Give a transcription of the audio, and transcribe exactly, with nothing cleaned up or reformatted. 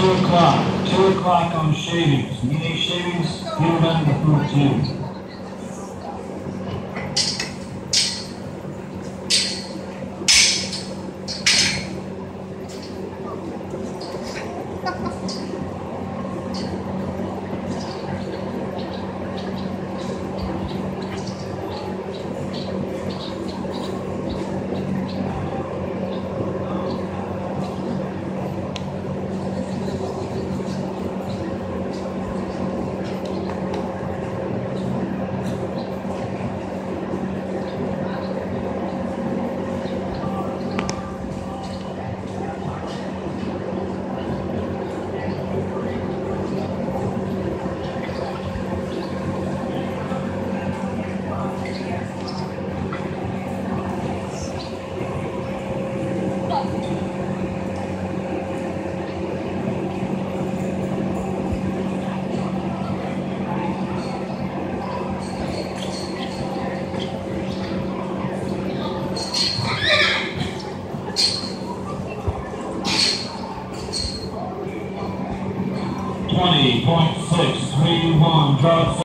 two o'clock. Two o'clock on shavings. You need shavings, get them done before two. twenty point six three one, drop